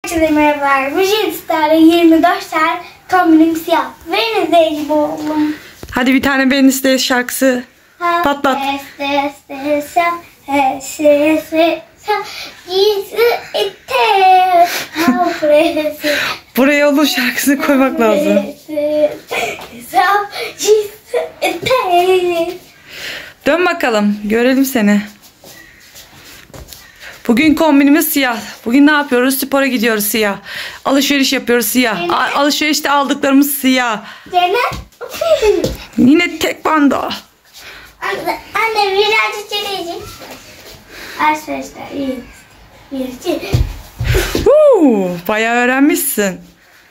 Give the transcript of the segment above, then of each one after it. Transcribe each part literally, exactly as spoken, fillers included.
Herkese merhabalar. Bu Jetstar'da yirmi dört tane kombinim siyah. Ben izleyici oldum. Hadi bir tane Ben İste şarkısı patlat. Buraya onun şarkısını koymak lazım. Dön bakalım. Görelim seni. Bugün kombinimiz siyah. Bugün ne yapıyoruz? Spora gidiyoruz siyah. Alışveriş yapıyoruz siyah. A- alışverişte aldıklarımız siyah. Yine tek banda. Anne, anne birazcık çeleyecek. Arkadaşlar iyi. Huu, bayağı öğrenmişsin.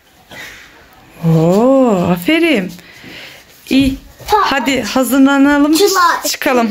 Oo, aferin. İyi. Hadi hazırlanalım. Çıkalım.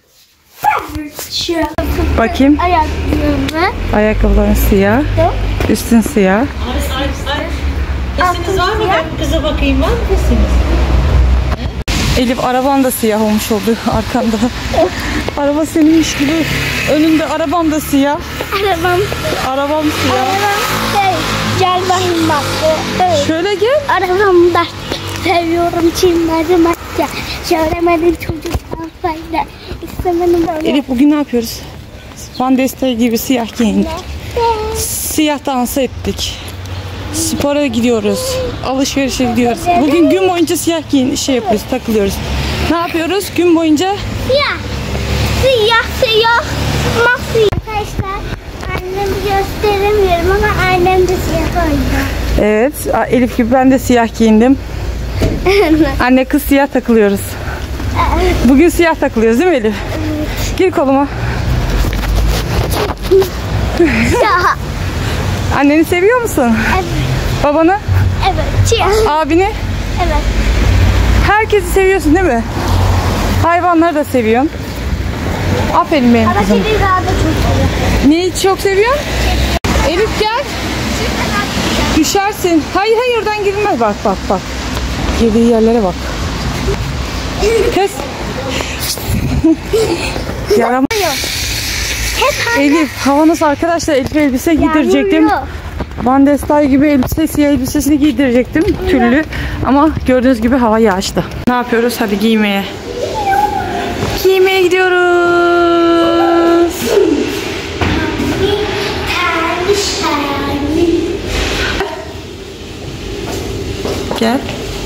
Bakayım. Ayakkabılarımı. Ayakkabıların siyah. Üstün siyah. Ay ay ay. Sesiniz var mı? Ben kıza bakayım. Var mı sesiniz? Elif, araban da siyah olmuş oldu arkanda. Araba seninmiş gibi. Önünde araban da siyah. Arabam. Arabam siyah. Arabam şey. Gel bakayım bak. Evet. Şöyle gel. Arabamı da seviyorum. Çimleri makya. Söylemedim çocuk fayda. İstemedim böyle. Elif, bugün ne yapıyoruz? Van Destey gibi siyah giyindik. Siyah dans ettik. Spora gidiyoruz. Alışverişe gidiyoruz. Bugün gün boyunca siyah giyin şey yapıyoruz, takılıyoruz. Ne yapıyoruz gün boyunca? Siyah. Siyah siyah. Masih. Arkadaşlar annemi gösteremiyorum ama annem de siyah oynuyor. Evet, Elif gibi ben de siyah giyindim. Anne kız siyah takılıyoruz. Bugün siyah takılıyoruz değil mi Elif? Evet. Gir koluma. Siyah. Anneni seviyor musun? Evet. Babanı? Evet. Siyah. Abini? Evet. Herkesi seviyorsun değil mi? Hayvanları da seviyorsun. Aferin benim Ama kızım. kedi daha da çok seviyor. Neyi çok seviyorsun? Elif gel. Düşersin. Hayır hayır, oradan girilmez. Bak bak bak. Girdiği yerlere bak. Kız. Yaramaz. Elif, hava nasıl arkadaşlar? Elif elbise giydirecektim. Van Destey gibi elbise, siyah elbisesini giydirecektim. Tüllü. Ama gördüğünüz gibi hava yağıştı. Ne yapıyoruz? Hadi giymeye. Giymeye gidiyoruz. Gel.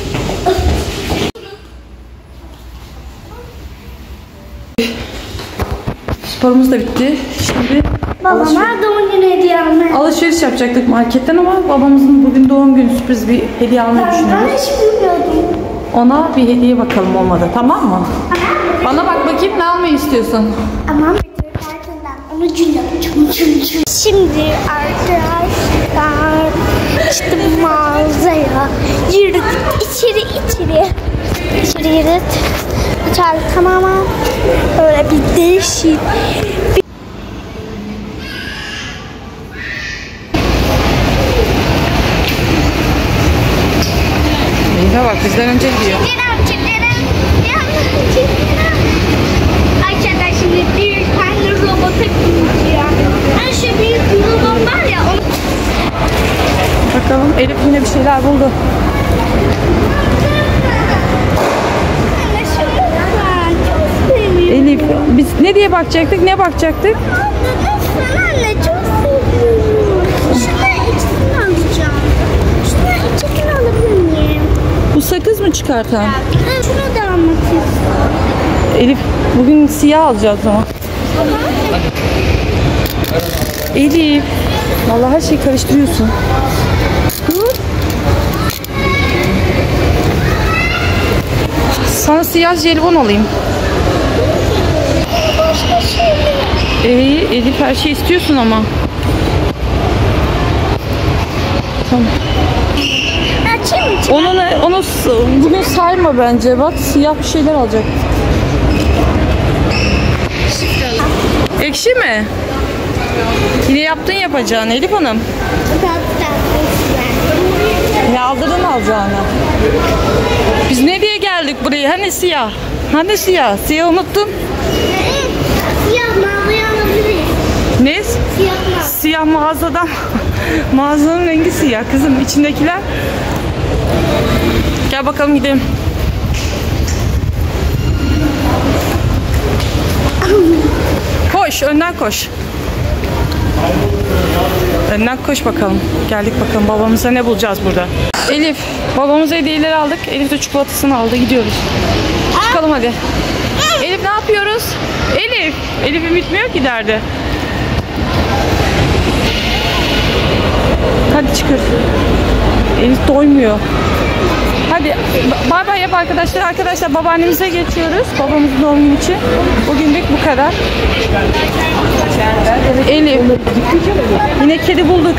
Sporumuz da bitti. Şimdi Babama doğum günü hediye almaya. alışveriş yapacaktık marketten ama babamızın bugün doğum günü, sürpriz bir hediye almayı Ben düşünüyoruz. hiç bilmiyordum. Ona bir hediye bakalım olmadı, tamam mı? Bana bak bakayım, ne almayı istiyorsun? Ama onu cüllüm cüllüm. Şimdi arkadaşlar çıktım mağazaya. Yürüdük içeri içeri. İçeri yürüdük. İçeride tamamen böyle bir değişik. Bir... Elif'e bak, bizden önce gidiyor. Çıkırım çıkırım. Arkadaşlar şimdi bir tane robota bineceğim. Hani şu büyük robot var ya. Onu... Bakalım, Elif yine bir şeyler buldu. Anne şunu ben çok seviyorum. Elif, biz ne diye bakacaktık, ne bakacaktık? Abla lütfen anne çok seviyorum. Şundan ikisini alacağım. Şundan ikisini alabilir miyim? Bu sakız mı çıkartan? Ben şunu da almak istiyorum. Elif, bugün siyah alacağız ama. Elif, vallahi her şeyi karıştırıyorsun. Dur. Sana siyah jelibon alayım. Başka şey mi? Ee, Elif her şey istiyorsun ama. Tamam. Açayım mı? Onu, onu bunu sayma bence. Bak, siyah bir şeyler alacak. Ekşi mi? Yine yaptın yapacağını Elif Hanım. Ne aldırdın alacağını. Biz ne diye geldik buraya? Hani siyah? Hani siyah? Siyah unuttun. Siyah mağazaya alabiliriz. Ne? Siyah mağaza. Siyah mağazadan Mağazanın rengi siyah kızım. İçindekiler. Gel bakalım gidelim. Koş, önden koş. Önden koş bakalım. Geldik bakalım babamıza ne bulacağız burada. Elif, babamıza hediyeleri aldık. Elif de çikolatasını aldı. Gidiyoruz. Çıkalım hadi. Elif ne yapıyoruz? Elif. Elif'im bitmiyor ki derdi. Hadi çıkır. Elif doymuyor. Hadi bay bay yap arkadaşlar. Arkadaşlar babaannemize geçiyoruz. Babamızın doğum günü için. Bugünlük bu kadar. Elif. Yine kedi bulduk.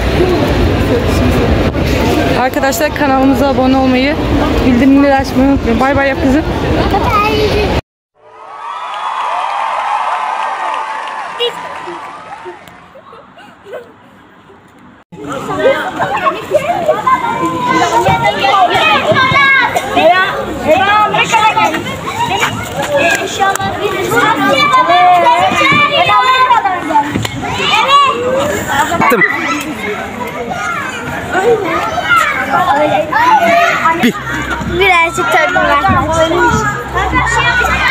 Arkadaşlar kanalımıza abone olmayı, bildirimleri açmayı unutmayın. Bay bay yap kızım. Birazcık tadım var.